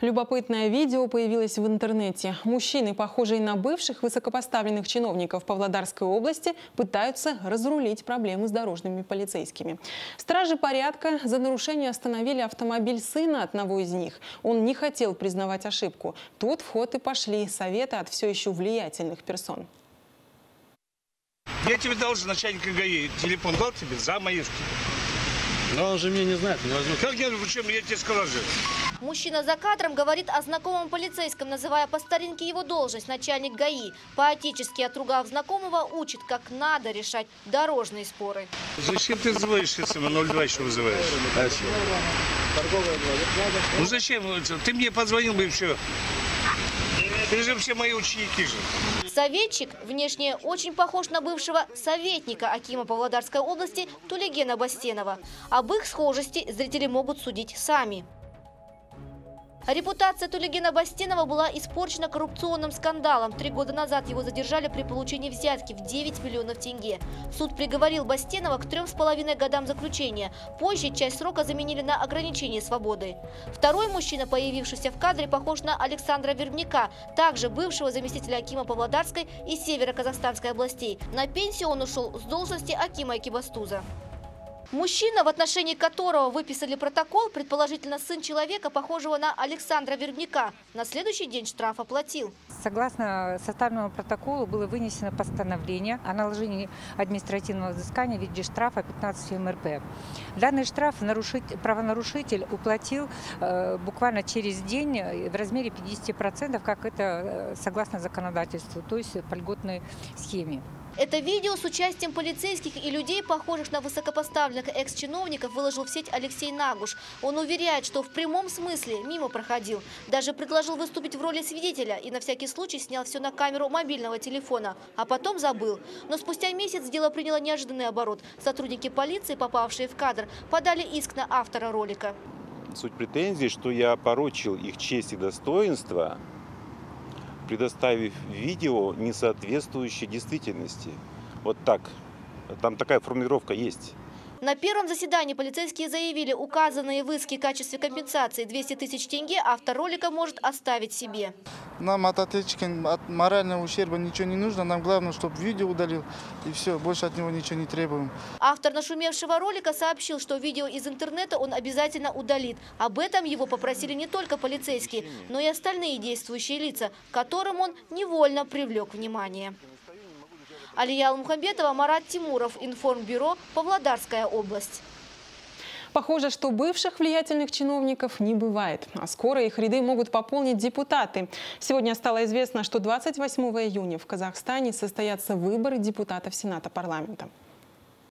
Любопытное видео появилось в интернете. Мужчины, похожие на бывших высокопоставленных чиновников Павлодарской области, пытаются разрулить проблемы с дорожными полицейскими. Стражи порядка за нарушение остановили автомобиль сына одного из них. Он не хотел признавать ошибку. Тут в ход и пошли советы от все еще влиятельных персон. Я тебе дал же начальника ГАИ. Телефон дал тебе за мои. Но он же меня не знает, не возьмет. Как нет, почему я тебе сказал же? Мужчина за кадром говорит о знакомом полицейском, называя по старинке его должность, начальник ГАИ. Поотечески отругав знакомого, учит, как надо решать дорожные споры. Зачем ты звонишь, если мы 02 еще вызываешь? Ну зачем? Ты мне позвонил бы и все. Ты же все мои ученики же. Советчик внешне очень похож на бывшего советника акима Павлодарской области Тулегена Бастенова. Об их схожести зрители могут судить сами. Репутация Тулегена Бастенова была испорчена коррупционным скандалом. 3 года назад его задержали при получении взятки в 9 миллионов тенге. Суд приговорил Бастенова к 3,5 годам заключения. Позже часть срока заменили на ограничение свободы. Второй мужчина, появившийся в кадре, похож на Александра Вербняка, также бывшего заместителя акима Павлодарской и Северо-Казахстанской областей. На пенсию он ушел с должности акима Экибастуза. Мужчина, в отношении которого выписали протокол, предположительно сын человека, похожего на Александра Вербняка, на следующий день штраф оплатил. Согласно составленному протоколу было вынесено постановление о наложении административного взыскания в виде штрафа 15 МРП. Данный штраф правонарушитель уплатил буквально через день в размере 50%, как это согласно законодательству, то есть по льготной схеме. Это видео с участием полицейских и людей, похожих на высокопоставленных экс-чиновников, выложил в сеть Алексей Нагуш. Он уверяет, что в прямом смысле мимо проходил. Даже предложил выступить в роли свидетеля и на всякий случай снял все на камеру мобильного телефона. А потом забыл. Но спустя месяц дело приняло неожиданный оборот. Сотрудники полиции, попавшие в кадр, подали иск на автора ролика. Суть претензий, что я опорочил их честь и достоинство, предоставив видео, не соответствующее действительности. Вот так. Там такая формулировка есть. На первом заседании полицейские заявили, указанные в иске в качестве компенсации 200 тысяч тенге автор ролика может оставить себе. Нам от ответчика, от морального ущерба ничего не нужно. Нам главное, чтобы видео удалил. И все, больше от него ничего не требуем. Автор нашумевшего ролика сообщил, что видео из интернета он обязательно удалит. Об этом его попросили не только полицейские, но и остальные действующие лица, к которым он невольно привлек внимание. Алия Алмухамбетова, Марат Тимуров, Информбюро, Павлодарская область. Похоже, что бывших влиятельных чиновников не бывает. А скоро их ряды могут пополнить депутаты. Сегодня стало известно, что 28 июня в Казахстане состоятся выборы депутатов Сената парламента.